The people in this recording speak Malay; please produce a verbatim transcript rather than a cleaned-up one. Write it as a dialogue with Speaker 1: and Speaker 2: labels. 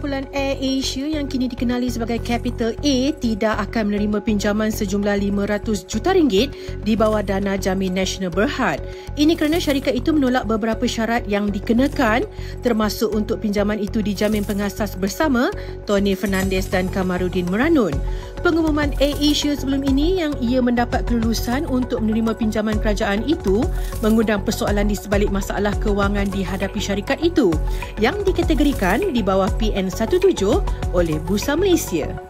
Speaker 1: Kumpulan AirAsia yang kini dikenali sebagai Capital A tidak akan menerima pinjaman sejumlah lima ratus juta ringgit di bawah Dana Jamin Nasional Berhad. Ini kerana syarikat itu menolak beberapa syarat yang dikenakan, termasuk untuk pinjaman itu dijamin pengasas bersama Tony Fernandez dan Kamarudin Meranun. Pengumuman AirAsia sebelum ini yang ia mendapat kelulusan untuk menerima pinjaman kerajaan itu mengundang persoalan di sebalik masalah kewangan dihadapi syarikat itu yang dikategorikan di bawah P N tujuh belas oleh Bursa Malaysia.